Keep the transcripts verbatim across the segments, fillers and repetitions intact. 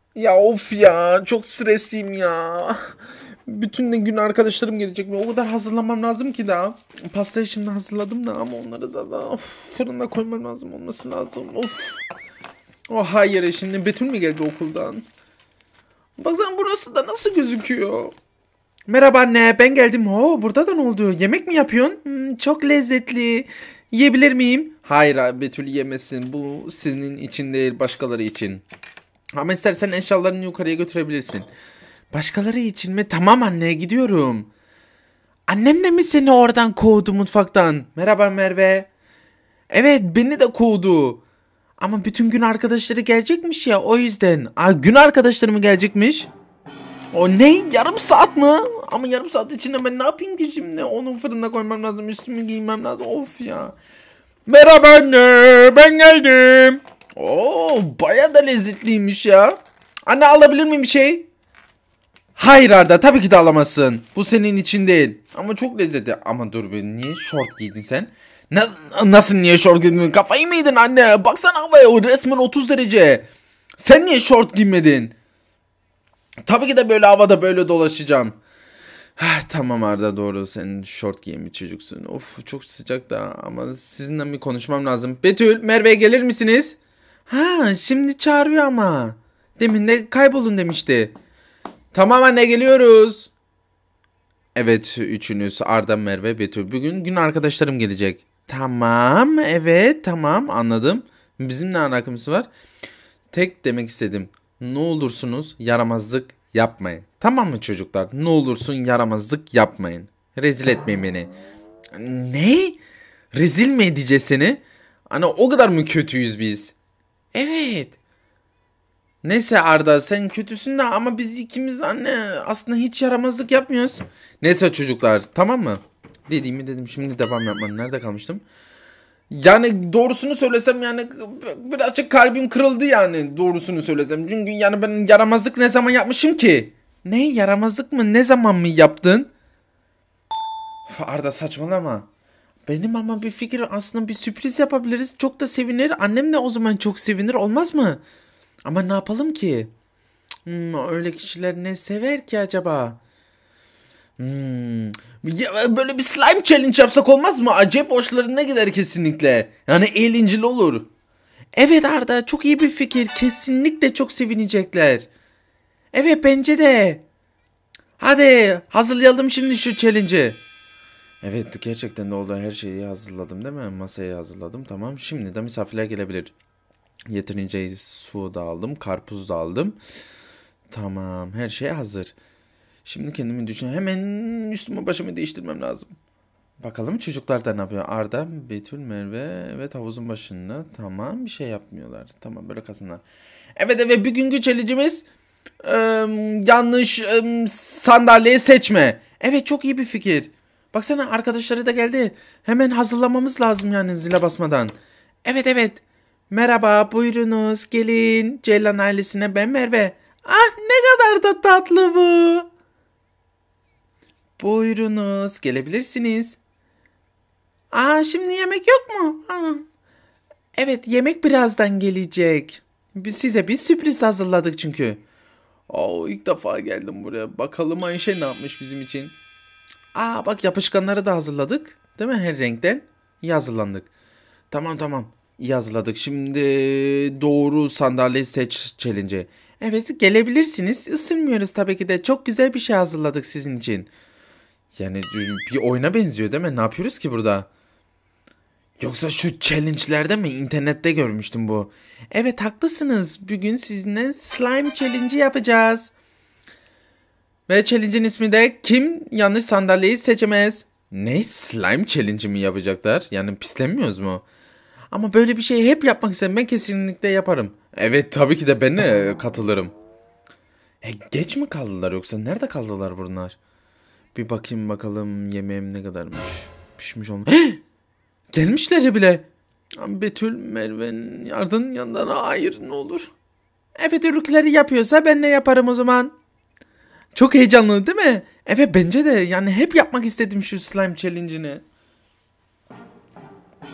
Ya of ya, çok stresliyim ya. Bütün de gün arkadaşlarım gelecek ve o kadar hazırlamam lazım ki daha. Pastayı şimdi hazırladım da ama onları da, da of, fırında koymam lazım, olması lazım. Of. Oh hayır, şimdi Betül mü geldi okuldan? Baksana burası da nasıl gözüküyor? Merhaba anne, ben geldim. Oo, burada da ne oldu? Yemek mi yapıyorsun? Hmm, çok lezzetli. Yiyebilir miyim? Hayır abi, Betül yemesin. Bu senin için değil, başkaları için. Ama istersen eşyalarını yukarıya götürebilirsin. Başkaları için mi? Tamam anne, gidiyorum. Annem de mi seni oradan kovdu, mutfaktan? Merhaba Merve. Evet, beni de kovdu. Ama bütün gün arkadaşları gelecekmiş ya, o yüzden. Aa, gün arkadaşları mı gelecekmiş? O ne? Yarım saat mi? Ama yarım saat içinde ben ne yapayım ki şimdi? Onu fırına koymam lazım, üstümü giymem lazım. Of ya. Merhaba anne, ben geldim. Oo, baya da lezzetliymiş ya. Anne, alabilir miyim bir şey? Hayır Arda, tabii ki de alamazsın. Bu senin için değil. Ama çok lezzetli. Ama dur be, niye şort giydin sen? Na nasıl niye şort giydin? Kafayı mı yedin anne? Baksana havaya, o resmen otuz derece. Sen niye şort giymedin? Tabii ki de böyle havada böyle dolaşacağım. Heh, tamam Arda, doğru, sen şort giyen bir çocuksun. Of, çok sıcak da, ama sizinle bir konuşmam lazım. Betül, Merve'ye gelir misiniz? Ha, şimdi çağırıyor ama. Demin de kaybolun demişti. Tamam anne, geliyoruz. Evet, üçünüz, Arda, Merve, Betül. Bugün gün arkadaşlarım gelecek. Tamam, evet, tamam, anladım. Bizim ne alakamız var? Tek demek istedim. Ne olursunuz yaramazlık yapmayın. Tamam mı çocuklar? Ne olursun yaramazlık yapmayın. Rezil etmeyin beni. Ne? Rezil mi edeceğiz seni? Hani o kadar mı kötüyüz biz? Evet. Neyse Arda, sen kötüsün de ama biz ikimiz anne aslında hiç yaramazlık yapmıyoruz. Neyse çocuklar, tamam mı? Dediğimi dedim, şimdi devam yapmanın nerede kalmıştım? Yani doğrusunu söylesem yani birazcık kalbim kırıldı yani, doğrusunu söylesem. Çünkü yani ben yaramazlık ne zaman yapmışım ki? Ne, yaramazlık mı, ne zaman mı yaptın? Arda saçmalama. Benim ama bir fikir, aslında bir sürpriz yapabiliriz. Çok da sevinir. Annem de o zaman çok sevinir, olmaz mı? Ama ne yapalım ki? Hmm, öyle kişiler ne sever ki acaba? Hmm. Ya böyle bir slime challenge yapsak olmaz mı? Acayip hoşlarına gider kesinlikle. Yani eğlenceli olur. Evet Arda, çok iyi bir fikir. Kesinlikle çok sevinecekler. Evet, bence de. Hadi hazırlayalım şimdi şu challenge'ı. Evet, gerçekten de oldu. Her şeyi hazırladım değil mi? Masayı hazırladım. Tamam. Şimdi de misafirler gelebilir. Yeterince su da aldım. Karpuz da aldım. Tamam. Her şey hazır. Şimdi kendimi düşün. Hemen üstümü başımı değiştirmem lazım. Bakalım çocuklar da ne yapıyor? Arda, Betül, Merve. Evet, havuzun başında. Tamam, bir şey yapmıyorlar. Tamam, böyle kalsınlar. Evet evet, bugünkü challenge'imiz e, yanlış e, sandalyeyi seçme. Evet, çok iyi bir fikir. Baksana, arkadaşları da geldi. Hemen hazırlamamız lazım yani, zile basmadan. Evet evet. Merhaba, buyurunuz, gelin. Ceylan ailesine, ben Merve. Ah, ne kadar da tatlı bu. Buyurunuz, gelebilirsiniz. Aa, şimdi yemek yok mu? Aa. Evet, yemek birazdan gelecek. Biz size bir sürpriz hazırladık çünkü. Oo, ilk defa geldim buraya. Bakalım Ayşe ne yapmış bizim için. Aa bak, yapışkanları da hazırladık. Değil mi, her renkten? İyi hazırlandık. Tamam tamam. İyi hazırladık. Şimdi doğru sandalyeyi seç challenge. Evet, gelebilirsiniz. Isınmıyoruz tabii ki de. Çok güzel bir şey hazırladık sizin için. Yani bir oyuna benziyor değil mi? Ne yapıyoruz ki burada? Yoksa şu challenge'lerde mi? İnternette görmüştüm bu. Evet, haklısınız. Bugün sizinle slime challenge yapacağız. Ve challenge'in ismi de kim yanlış sandalyeyi seçemez. Ne, slime challenge mi yapacaklar? Yani pislenmiyoruz mu? Ama böyle bir şeyi hep yapmak istedim. Ben kesinlikle yaparım. Evet, tabii ki de ben de katılırım. E, geç mi kaldılar yoksa? Nerede kaldılar bunlar? Bir bakayım bakalım yemeğim ne kadarmış. Pişmiş olmuş. Gelmişler bile. Betül, Merve'nin Yarda'nın yanından. Hayır, ne olur. Evet, ürükleri yapıyorsa ben ne yaparım o zaman? Çok heyecanlı değil mi? Evet, bence de. Yani hep yapmak istedim şu slime challenge'ini.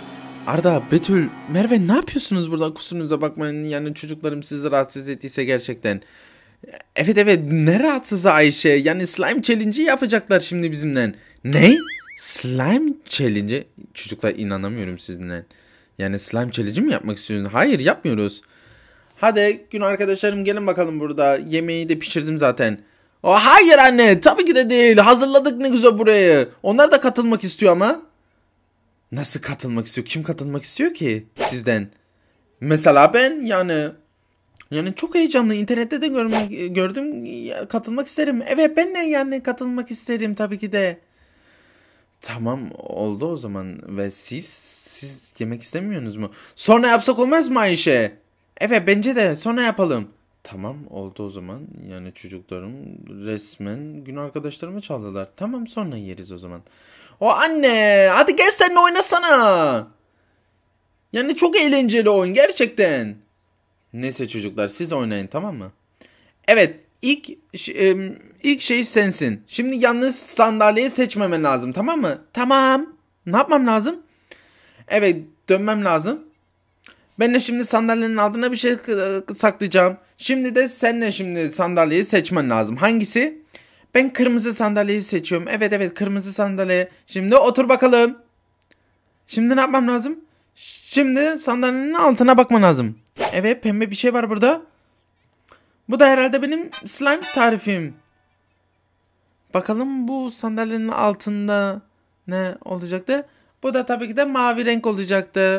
Arda, Betül, Merve ne yapıyorsunuz burada? Kusurunuza bakmayın. Yani çocuklarım sizi rahatsız ettiyse gerçekten. Evet evet, ne rahatsızı Ayşe? Yani slime challenge'ı yapacaklar şimdi bizimle. Ne? Slime challenge? Çocuklar inanamıyorum sizinle. Yani slime challenge mi yapmak istiyorsunuz? Hayır, yapmıyoruz. Hadi gün arkadaşlarım gelin bakalım burada. Yemeği de pişirdim zaten. Oh, hayır anne, tabii ki de değil. Hazırladık ne güzel burayı. Onlar da katılmak istiyor ama. Nasıl katılmak istiyor? Kim katılmak istiyor ki sizden? Mesela ben yani. Yani çok heyecanlı. İnternette de görmek, gördüm. Ya, katılmak isterim. Evet ben de yani katılmak isterim tabii ki de. Tamam oldu o zaman. Ve siz? Siz yemek istemiyorsunuz mu? Sonra yapsak olmaz mı Ayşe? Evet bence de sonra yapalım. Tamam oldu o zaman. Yani çocuklarım resmen gün arkadaşlarımı çaldılar. Tamam sonra yeriz o zaman. O anne hadi gel seninle oynasana. Yani çok eğlenceli oyun gerçekten. Neyse çocuklar siz oynayın tamam mı? Evet ilk ilk şey sensin. Şimdi yanlış sandalyeyi seçmemen lazım tamam mı? Tamam. Ne yapmam lazım? Evet dönmem lazım. Ben de şimdi sandalyenin altına bir şey saklayacağım. Şimdi de sen de şimdi sandalyeyi seçmen lazım. Hangisi? Ben kırmızı sandalyeyi seçiyorum. Evet evet kırmızı sandalye. Şimdi otur bakalım. Şimdi ne yapmam lazım? Şimdi sandalyenin altına bakman lazım. Evet pembe bir şey var burada. Bu da herhalde benim slime tarifim. Bakalım bu sandalyenin altında ne olacaktı? Bu da tabii ki de mavi renk olacaktı.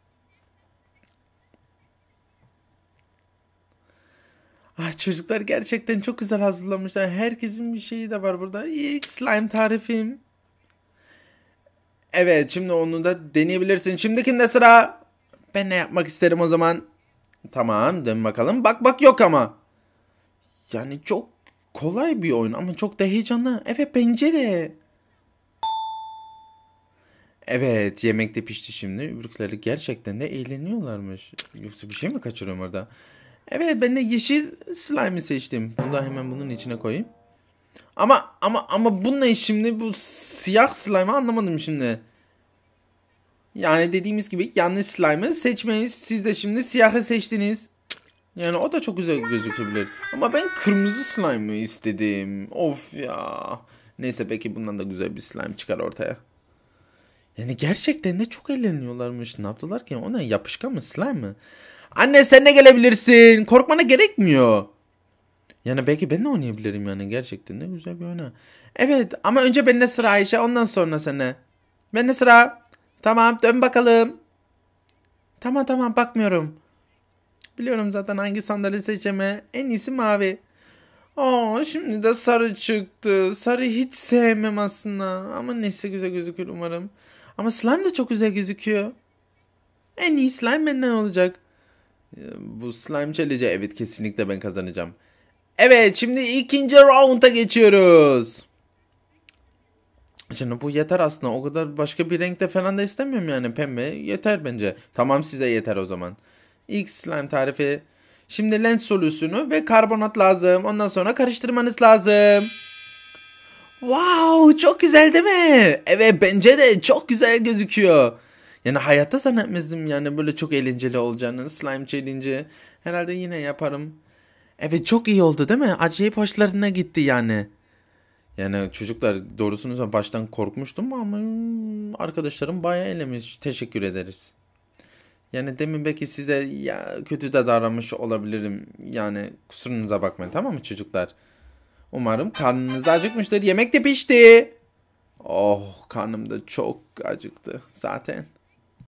Ah, çocuklar gerçekten çok güzel hazırlamışlar. Herkesin bir şeyi de var burada. İlk slime tarifim. Evet şimdi onu da deneyebilirsin. Şimdikinde sıra. Ben ne yapmak isterim o zaman? Tamam dön bakalım. Bak bak yok ama. Yani çok kolay bir oyun ama çok da heyecanlı. Evet bence de. Evet yemek de pişti şimdi. Öbürküleri gerçekten de eğleniyorlarmış. Yoksa bir şey mi kaçırıyorum orada? Evet ben de yeşil slime'ı seçtim. Bunu da hemen bunun içine koyayım. Ama ama ama bu ne şimdi? Bu siyah slime'ı anlamadım şimdi. Yani dediğimiz gibi yanlış slime'ı seçmeyin. Siz de şimdi siyahı seçtiniz. Yani o da çok güzel gözükebilir. Ama ben kırmızı slime'ı istedim. Of ya. Neyse belki bundan da güzel bir slime çıkar ortaya. Yani gerçekten de çok eğleniyorlarmış. Ne yaptılar ki? O ne yapışkan mı slime mı? Anne sen de gelebilirsin. Korkmana gerekmiyor. Yani belki ben de oynayabilirim yani. Gerçekten de güzel bir oyna. Evet ama önce bende sıra Ayşe. Ondan sonra sana. Bende sıra. Tamam dön bakalım. Tamam tamam bakmıyorum. Biliyorum zaten hangi sandalye seçeceğime. En iyisi mavi. Aa şimdi de sarı çıktı. Sarı hiç sevmem aslında. Ama neyse güzel gözükür umarım. Ama slime de çok güzel gözüküyor. En iyi slime benden olacak. Bu slime challenge evet kesinlikle ben kazanacağım. Evet şimdi ikinci round'a geçiyoruz. Şimdi bu yeter aslında. O kadar başka bir renkte falan da istemiyorum yani. Pembe yeter bence. Tamam size yeter o zaman. İlk slime tarifi. Şimdi lens solüsyonu ve karbonat lazım. Ondan sonra karıştırmanız lazım. Wow çok güzel değil mi? Evet bence de çok güzel gözüküyor. Yani hayatta zannetmezdim yani böyle çok eğlenceli olacağını. Slime challenge. Herhalde yine yaparım. Evet çok iyi oldu değil mi? Acayip hoşlarına gitti yani. Yani çocuklar doğrusunu baştan korkmuştum ama arkadaşlarım bayağı eğlenmiş. Teşekkür ederiz. Yani demin belki size ya kötü de davranmış olabilirim. Yani kusurunuza bakmayın tamam mı çocuklar? Umarım karnınız da acıkmıştır. Yemek de pişti. Oh karnım da çok acıktı zaten.